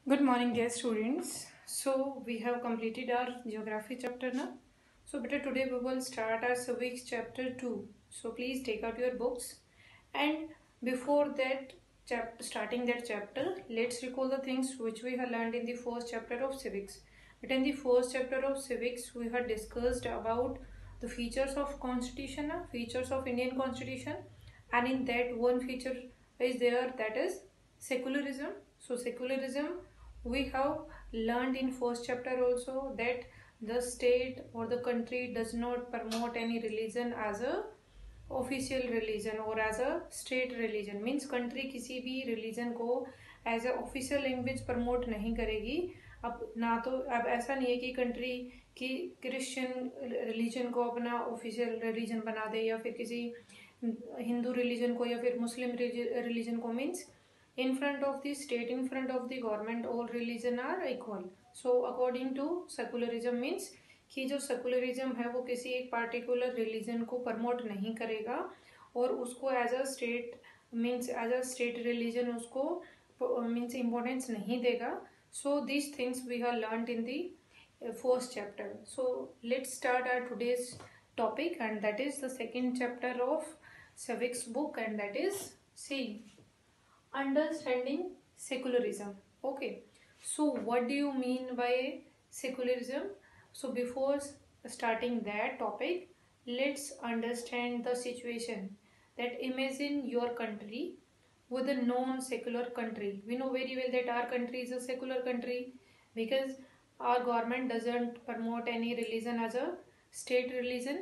Good morning, dear students. So we have completed our geography chapter now. So better today we will start our civics chapter 2. So please take out your books, and before that starting that chapter, let's recall the things which we have learned in the first chapter of civics. But in the first chapter of civics we have discussed about the features of constitution, features of Indian constitution, and in that one feature is there, that is secularism. So secularism we have learned in first chapter also that the state or the country does not promote any religion as a official religion or as a state religion. Means country किसी भी religion को as a official language promote नहीं करेगी. अब ना तो अब ऐसा नहीं है कि कंट्री की क्रिश्चियन रिलीजन को अपना ऑफिशियल रिलीजन बना दे या फिर किसी हिंदू रिलीजन को या फिर मुस्लिम रिलीजन को. Means in front of the state, in front of the government, all religion are equal. So according to secularism means कि जो सेकुलरिज्म है वो किसी एक पार्टिकुलर रिलीजन को प्रमोट नहीं करेगा और उसको as a state means as a state religion उसको मीन्स इम्पोर्टेंस नहीं देगा. So this things we have learned in the first chapter. So let's start our today's topic and that is the second chapter of civics book, and that is C, understanding secularism. Okay, so what do you mean by secularism? So before starting that topic, let's understand the situation. That imagine your country with a non-secular country. We know very well that our country is a secular country because our government doesn't promote any religion as a state religion.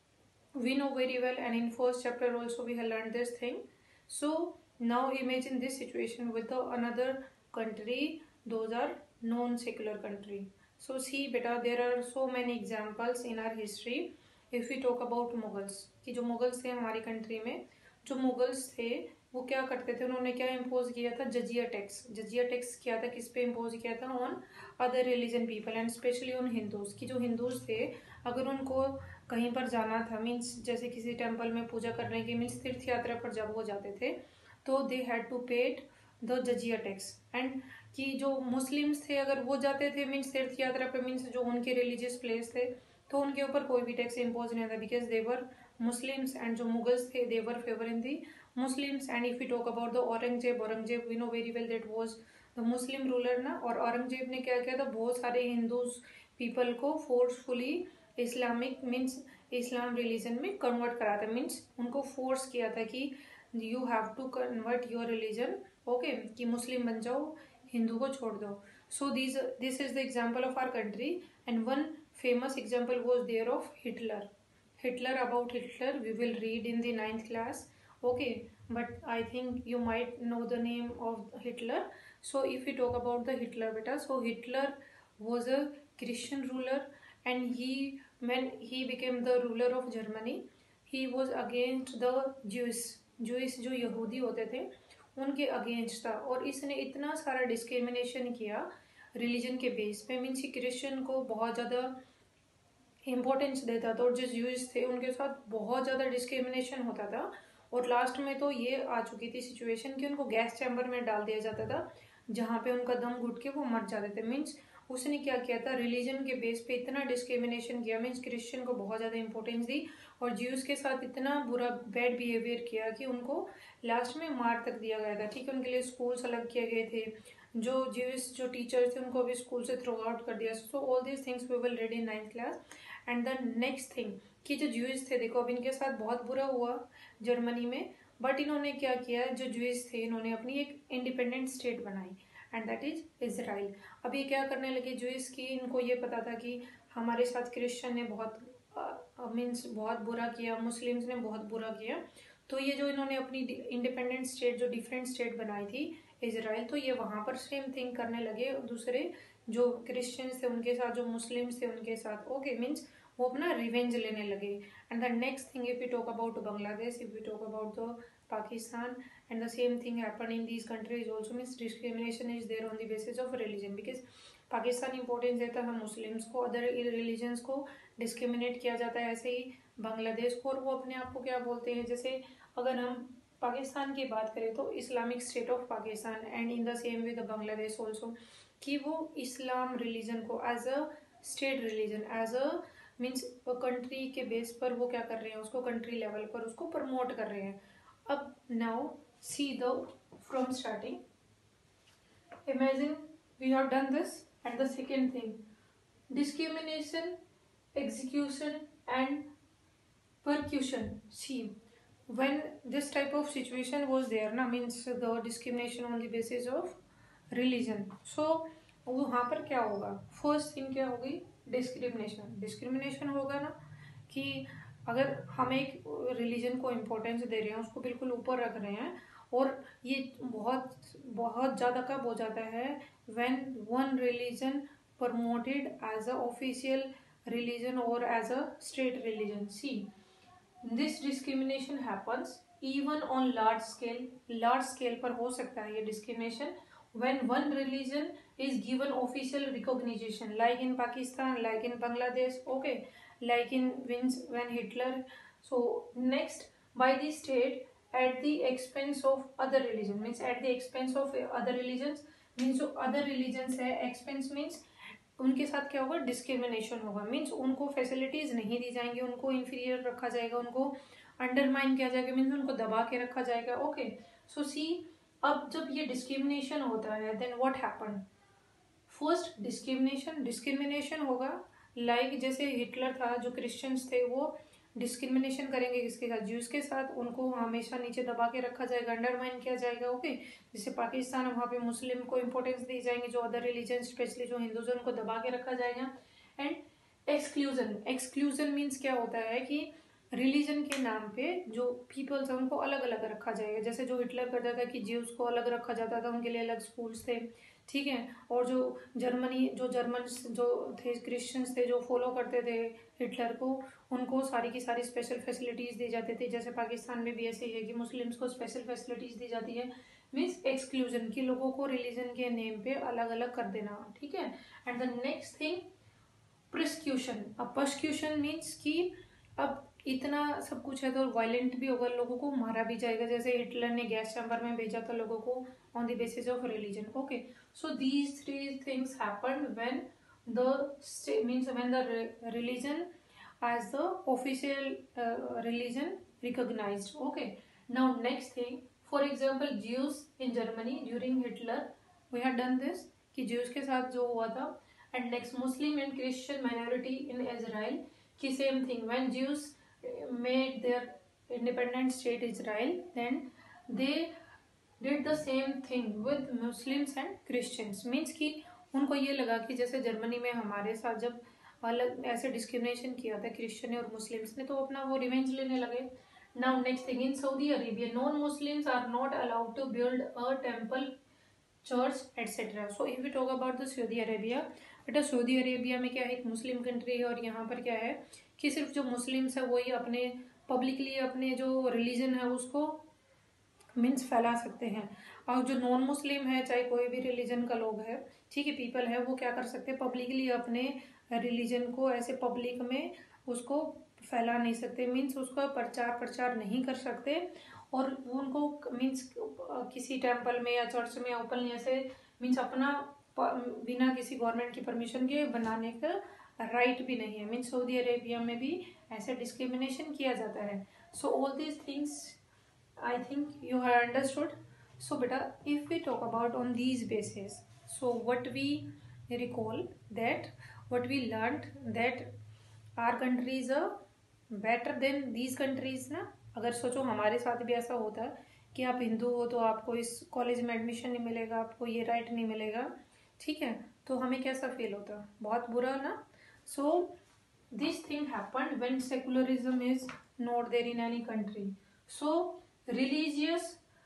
We know very well, and in first chapter also we have learned this thing. So now imagine this situation with the another country. Those are non-secular country. So see beta, there are so many examples in our history. If we talk about Mughals, कि जो मुगल्स थे हमारी country में, जो मुगल्स थे वो क्या करते थे, उन्होंने क्या इम्पोज किया था, जजिया टैक्स. जजिया टैक्स किया था, किस पे इम्पोज किया था, on other religion people and specially on Hindus. की जो हिंदूज थे अगर उनको कहीं पर जाना था, मीन्स जैसे किसी टेम्पल में पूजा करने की, मीन्स तीर्थ यात्रा पर जब वो जाते थे तो they had to paid the jizya tax. And कि जो मुस्लिम्स थे अगर वो जाते थे मीन्स तीर्थ यात्रा पे, मीन्स जो उनके रिलीजियस प्लेस थे, तो उनके ऊपर कोई भी टैक्स इम्पोज नहीं था because they were Muslims. And जो मुगल्स थे they were favour in the Muslims. And if you talk about the Aurangzeb we know very well that was the Muslim ruler ना. और औरंगजेब ने क्या किया था, बहुत सारे हिंदूज पीपल को forcefully Islamic means Islam religion में कन्वर्ट करा था. मीन्स उनको फोर्स किया था कि you have to convert your religion. Okay, कि मुस्लिम बन जाओ, हिंदू को छोड़ दो. So this is the example of our country. And one famous example was there of Hitler. About Hitler we will read in the 9th class. Okay, but I think you might know the name of Hitler. So if we talk about the Hitler beta, so Hitler was a Christian ruler, and when he became the ruler of Germany, he was against the Jews जो यहूदी होते थे उनके against था. और इसने इतना सारा डिस्क्रिमिनेशन किया रिलीजन के बेस पे. मीन्स क्रिश्चियन को बहुत ज़्यादा इम्पोर्टेंस देता था और जो ज्यूज थे उनके साथ बहुत ज़्यादा डिस्क्रिमिनेशन होता था. और लास्ट में तो ये आ चुकी थी सिचुएशन कि उनको गैस चैम्बर में डाल दिया जाता था जहाँ पे उनका दम घुट के वो मर जाते थे. मीन्स उसने क्या किया था, रिलीजन के बेस पे इतना डिस्क्रिमिनेशन किया. मीन्स क्रिश्चियन को बहुत ज़्यादा इंपॉर्टेंस दी और ज्यूज के साथ इतना बुरा बैड बिहेवियर किया कि उनको लास्ट में मार तक दिया गया था. ठीक है, उनके लिए स्कूल्स अलग किए गए थे. जो ज्यूज जो टीचर्स थे उनको भी स्कूल से थ्रो आउट कर दिया. So all these things we will read in 9th class. And the next thing कि जो ज्यूज थे, देखो अब इनके साथ बहुत बुरा हुआ जर्मनी में, बट इन्होंने क्या किया, जो ज्यूज थे इन्होंने अपनी एक इंडिपेंडेंट स्टेट बनाई एंड दैट इज इजराइल. अब ये क्या करने लगे ज्यूज की, इनको ये पता था कि हमारे साथ क्रिश्चियन ने बहुत मीन्स बहुत बुरा किया, मुस्लिम्स ने बहुत बुरा किया. तो ये जो इन्होंने अपनी इंडिपेंडेंट स्टेट जो डिफरेंट स्टेट बनाई थी इजराइल, तो ये वहाँ पर सेम थिंग करने लगे दूसरे जो क्रिश्चियंस थे उनके साथ, जो मुस्लिम्स थे उनके साथ. ओके, मीन्स वो अपना रिवेंज लेने लगे. And the next thing if you talk about Bangladesh, if you talk about the Pakistan, and the same thing happened in these countries also. Means discrimination is there on the basis of religion because Pakistan importance देता है Muslims को, other religions को discriminate किया जाता है. ऐसे ही बांग्लादेश को, और वो अपने आप को क्या बोलते हैं, जैसे अगर हम पाकिस्तान की बात करें तो Islamic state of Pakistan and in the same with Bangladesh also, कि वो इस्लाम रिलीजन को as a state religion, as a means country के बेस पर वो क्या कर रहे हैं, उसको कंट्री लेवल पर उसको प्रमोट कर रहे हैं. अब now see the from starting, imagine we have done this. And the second thing, discrimination, execution and persecution. See, when this type of situation was there na, means the discrimination on the basis of religion, so वहाँ पर क्या होगा, first thing क्या होगी, discrimination. Discrimination होगा ना कि अगर हम एक रिलीजन को इम्पोर्टेंस दे रहे हैं, उसको बिल्कुल ऊपर रख रहे हैं, और ये बहुत बहुत ज़्यादा कब हो जाता है, when one religion promoted as a official religion or as a state religion. See, this discrimination happens even on large scale. Large scale पर हो सकता है ये discrimination when one religion is given official recognition, like in Pakistan, like in Bangladesh, okay, like in when Hitler. So next, by the state at the expense of other religion, means at the expense of other religions, means जो other religions है, expense means उनके साथ क्या होगा, discrimination होगा. Means उनको facilities नहीं दी जाएंगी, उनको इंफीरियर रखा जाएगा, उनको अंडरमाइन किया जाएगा, मीन्स उनको दबा के रखा जाएगा. ओके, सो सी, अब जब ये डिस्क्रिमिनेशन होता है, then what happen, first discrimination होगा. लाइक जैसे हिटलर था, जो क्रिश्चियंस थे वो डिस्क्रिमिनेशन करेंगे किसके साथ, ज्यूज के साथ, उनको हमेशा नीचे दबा के रखा जाएगा, अंडरमाइन किया जाएगा. ओके, जैसे पाकिस्तान, वहाँ पे मुस्लिम को इंपॉर्टेंस दी जाएंगी, जो अदर रिलीजन स्पेशली जो हिंदूज उनको दबा के रखा जाएगा. एंड एक्सक्लूजन मीन्स क्या होता है कि रिलीजन के नाम पे जो पीपल्स हैं उनको अलग अलग रखा जाएगा. जैसे जो हिटलर करता था कि ज्यूज को अलग रखा जाता था, उनके लिए अलग स्कूल्स थे, ठीक है. और जो जर्मन जो थे क्रिश्चियंस थे, जो फॉलो करते थे हिटलर को, उनको सारी की सारी स्पेशल फैसिलिटीज दी जाती थी. जैसे पाकिस्तान में भी ऐसे ही है कि मुस्लिम्स को स्पेशल फैसिलिटीज दी जाती है. मीन्स एक्सक्लूजन, की लोगों को रिलीजन के नेम पे अलग अलग कर देना, ठीक है. And the next thing, persecution. अब प्रोसिक्यूशन मीन्स कि अब इतना सब कुछ है तो वायलेंट भी होगा, लोगों को मारा भी जाएगा. जैसे हिटलर ने गैस चैम्बर में भेजा था लोगों को on the basis of religion. Okay, so these three things happened when the means when the religion as the official religion recognized. Okay, now next thing, for example Jews in Germany during Hitler, we had done this कि Jews के साथ जो हुआ था. And next, Muslim and Christian minority in Israel, कि same thing, when Jews made their independent state Israel, then they did the same thing with Muslims and Christians. means कि उनको ये लगा कि जैसे जर्मनी में हमारे साथ जब अलग ऐसे डिस्क्रिमिनेशन किया था क्रिश्चियन ने और मुस्लिम्स ने, तो अपना वो रिवेंज लेने लगे. Now next thing, in Saudi Arabia non Muslims are not allowed to build a temple, church etcetera. So if we talk about the Saudi Arabia, बेटा सऊदी अरेबिया में क्या है, एक मुस्लिम कंट्री है, और यहाँ पर क्या है कि सिर्फ जो मुस्लिम्स है वही अपने पब्लिकली अपने जो रिलीजन है उसको मीन्स फैला सकते हैं. और जो नॉन मुस्लिम है, चाहे कोई भी रिलीजन का लोग है, ठीक है, पीपल है, वो क्या कर सकते हैं, पब्लिकली अपने रिलीजन को ऐसे पब्लिक में उसको फैला नहीं सकते. मीन्स उसका प्रचार नहीं कर सकते. और उनको मीन्स किसी टेम्पल में या चर्च में ओपनली ऐसे मीन्स अपना बिना किसी गवर्नमेंट की परमिशन के बनाने का राइट भी नहीं है. मीन्स सऊदी अरेबिया में भी ऐसे डिस्क्रिमिनेशन किया जाता है. So all these things I think you have understood. So beta, if we talk about on these bases, so what we recall that what we learned that our countries are better than these countries ना. अगर सोचो हमारे साथ भी ऐसा होता कि आप हिंदू हो तो आपको इस कॉलेज में एडमिशन नहीं मिलेगा, आपको ये राइट नहीं मिलेगा, ठीक है, तो हमें कैसा फील होता, बहुत बुरा ना. So this thing happened when secularism is not there in any country. So religious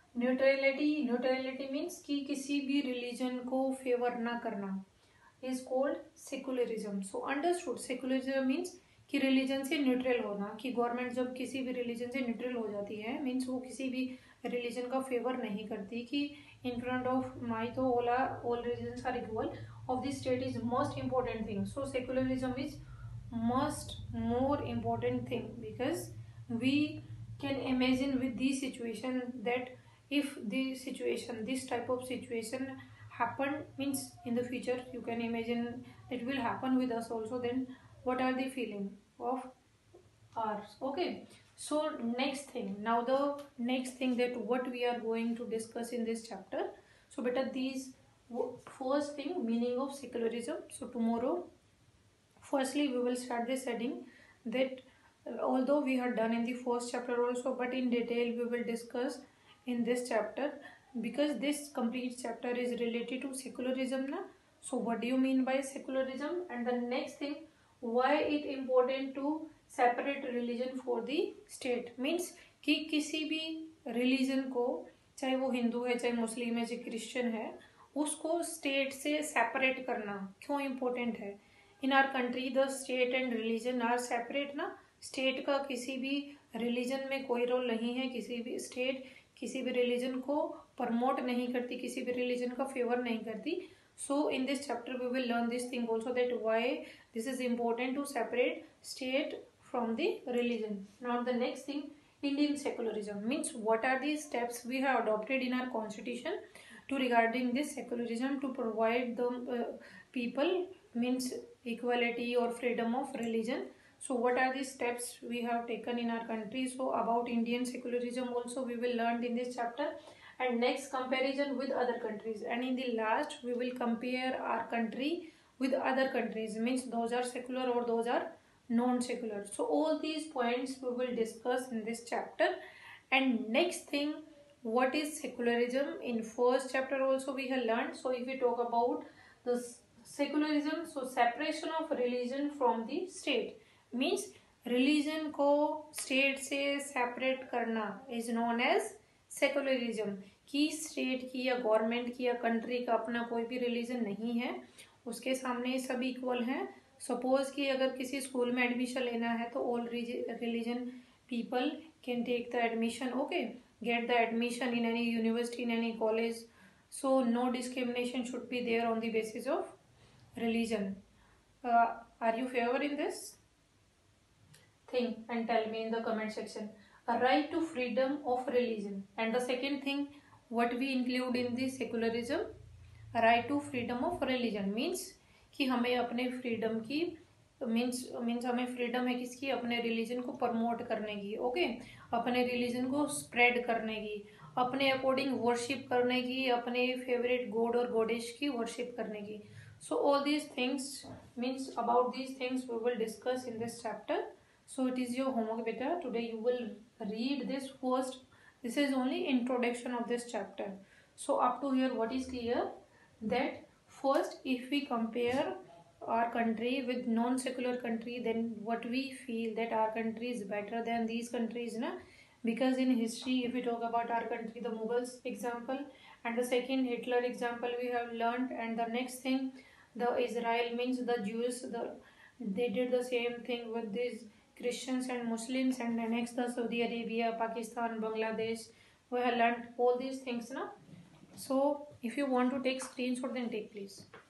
neutrality means कि किसी भी रिलीजन को फेवर ना करना is called secularism. So understood, secularism means कि रिलीजन से न्यूट्रल होना, कि गवर्नमेंट जब किसी भी रिलीजन से न्यूट्रल हो जाती है, मीन्स वो किसी भी रिलीजन का फेवर नहीं करती कि इन फ्रंट ऑफ माई तो all religions are equal, of this state is most important thing. So secularism is must more important thing because we can imagine with the situation, that if the situation, this type of situation happen, means in the future you can imagine it will happen with us also, then what are the feeling of ours? Okay, so next thing, now the next thing that what we are going to discuss in this chapter. So beta these first thing, meaning of secularism. So tomorrow, firstly we will start this heading, that although we have done in the first chapter also, but in detail we will discuss in this chapter, because this complete chapter is related to secularism na. So what do you mean by secularism? And the next thing, why it important to separate religion for the state, means कि किसी भी religion को, चाहे वो हिंदू है, चाहे मुस्लिम है, चाहे क्रिश्चियन है, उसको स्टेट से सेपरेट करना क्यों इम्पोर्टेंट है? In our country the state and religion are separate ना. स्टेट का किसी भी रिलीजन में कोई रोल नहीं है, किसी भी स्टेट किसी भी रिलीजन को प्रमोट नहीं करती, किसी भी रिलीजन का फेवर नहीं करती. So in this chapter we will learn this thing also, that why this is important to separate state from the religion. Now the next thing, Indian secularism, means what are the steps we have adopted in our constitution to regarding this secularism to provide the people, means equality or freedom of religion. So what are the steps we have taken in our country? So about Indian secularism also we will learn in this chapter, and next comparison with other countries, and in the last we will compare our country with other countries, means those are secular or those are non-secular. So all these points we will discuss in this chapter. And next thing, what is secularism? In first chapter also we have learned. So if we talk about the secularism, so separation of religion from the state, means religion को state से separate करना is known as secularism. कि state की या government की या country का अपना कोई भी रिलीजन नहीं है, उसके सामने सब इक्वल हैं. सपोज कि अगर किसी स्कूल में एडमिशन लेना है तो all religion people can take the admission, okay, get the admission in any university, in any college. So no discrimination should be there on the basis of religion. Are you favor in this? Think and tell me in the comment section. A right to freedom of religion. And the second thing, what we include in the secularism, a right to freedom of religion means कि हमें अपने freedom की, means हमें freedom है किसकी? अपने religion को promote करने की, ओके, अपने रिलीजन को स्प्रेड करने की, अपने अकॉर्डिंग वर्शिप करने की, अपने फेवरेट गॉड और गॉडेस की वर्शिप करने की. So all these things, means about these things we will discuss in this chapter. So it is your homework beta. Today you will read this first. This is only introduction of this chapter. So up to here what is clear? That first, if we compare our country with non-secular country, then what we feel that our country is better than these countries, na? Because in history, if we talk about our country, the Mughals example, and the second Hitler example we have learned, and the next thing, the Israel, means the Jews, they did the same thing with these Christians and Muslims, and the next the Saudi Arabia, Pakistan, Bangladesh, we have learned all these things, na? So if you want to take screenshot, then take please.